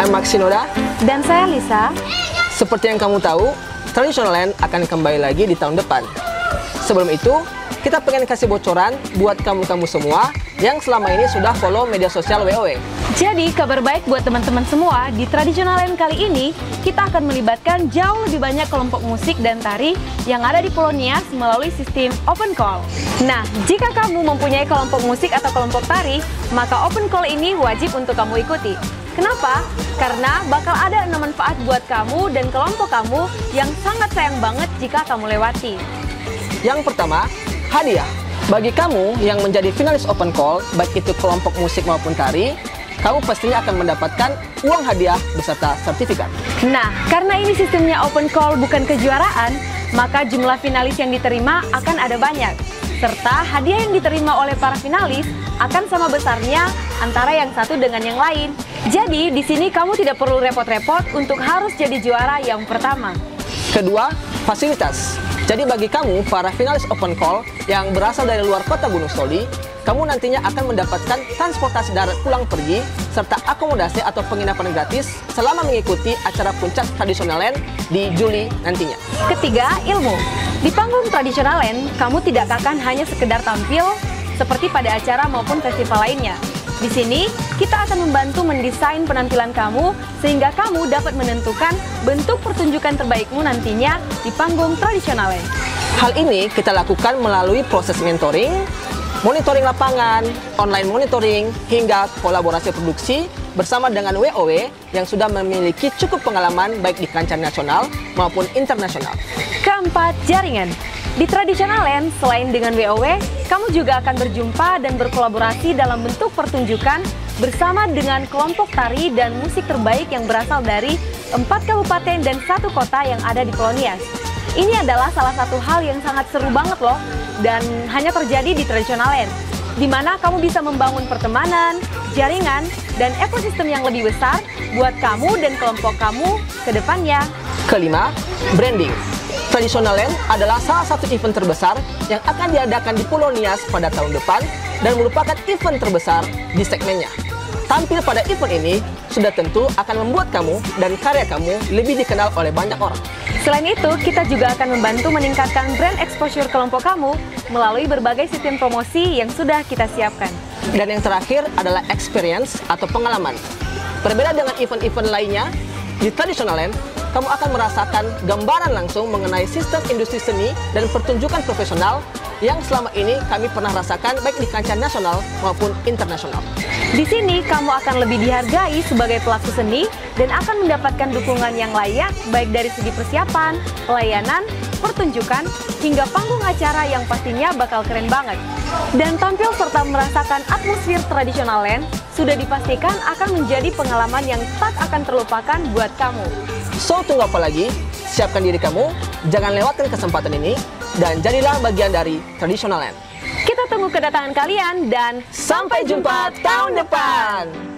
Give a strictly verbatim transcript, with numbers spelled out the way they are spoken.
Saya Maxinoda. Dan saya Lisa. Seperti yang kamu tahu, Traditionalland akan kembali lagi di tahun depan. Sebelum itu, kita pengen kasih bocoran buat kamu-kamu semua yang selama ini sudah follow media sosial W O W. Jadi, kabar baik buat teman-teman semua, di Traditionalland kali ini, kita akan melibatkan jauh lebih banyak kelompok musik dan tari yang ada di Pulau Nias melalui sistem open call. Nah, jika kamu mempunyai kelompok musik atau kelompok tari, maka open call ini wajib untuk kamu ikuti. Kenapa? Karena bakal ada enam manfaat buat kamu dan kelompok kamu yang sangat sayang banget jika kamu lewati. Yang pertama, hadiah. Bagi kamu yang menjadi finalis open call, baik itu kelompok musik maupun tari, kamu pastinya akan mendapatkan uang hadiah beserta sertifikat. Nah, karena ini sistemnya open call bukan kejuaraan, maka jumlah finalis yang diterima akan ada banyak. Serta hadiah yang diterima oleh para finalis akan sama besarnya antara yang satu dengan yang lain. Jadi, di sini kamu tidak perlu repot-repot untuk harus jadi juara yang pertama. Kedua, fasilitas. Jadi bagi kamu, para finalis open call yang berasal dari luar kota Gunung Soli, kamu nantinya akan mendapatkan transportasi darat pulang pergi, serta akomodasi atau penginapan gratis selama mengikuti acara puncak Traditionalland di Juli nantinya. Ketiga, ilmu. Di panggung Traditionalland, kamu tidak akan hanya sekedar tampil seperti pada acara maupun festival lainnya. Di sini, kita akan membantu mendesain penampilan kamu sehingga kamu dapat menentukan bentuk pertunjukan terbaikmu nantinya di panggung Traditionalland. Hal ini kita lakukan melalui proses mentoring, monitoring lapangan, online monitoring, hingga kolaborasi produksi bersama dengan W O W yang sudah memiliki cukup pengalaman baik di kancah nasional maupun internasional. Keempat, jaringan. Di Traditionalland, selain dengan W O W, kamu juga akan berjumpa dan berkolaborasi dalam bentuk pertunjukan bersama dengan kelompok tari dan musik terbaik yang berasal dari empat kabupaten dan satu kota yang ada di Pulau Nias. Ini adalah salah satu hal yang sangat seru banget loh, dan hanya terjadi di Traditionalland, di mana kamu bisa membangun pertemanan, jaringan, dan ekosistem yang lebih besar buat kamu dan kelompok kamu ke depannya. Kelima, branding. Traditionalland adalah salah satu event terbesar yang akan diadakan di Pulau Nias pada tahun depan dan merupakan event terbesar di segmennya. Tampil pada event ini sudah tentu akan membuat kamu dan karya kamu lebih dikenal oleh banyak orang. Selain itu, kita juga akan membantu meningkatkan brand exposure kelompok kamu melalui berbagai sistem promosi yang sudah kita siapkan. Dan yang terakhir adalah experience atau pengalaman. Berbeda dengan event-event lainnya, di Traditionalland, kamu akan merasakan gambaran langsung mengenai sistem industri seni dan pertunjukan profesional yang selama ini kami pernah rasakan baik di kancah nasional maupun internasional. Di sini, kamu akan lebih dihargai sebagai pelaku seni dan akan mendapatkan dukungan yang layak baik dari segi persiapan, pelayanan, pertunjukan, hingga panggung acara yang pastinya bakal keren banget. Dan tampil serta merasakan atmosfer Traditionalland sudah dipastikan akan menjadi pengalaman yang tak akan terlupakan buat kamu. So, tunggu apa lagi? Siapkan diri kamu, jangan lewatkan kesempatan ini, dan jadilah bagian dari Traditionalland. Kita tunggu kedatangan kalian dan Sampai jumpa tahun depan!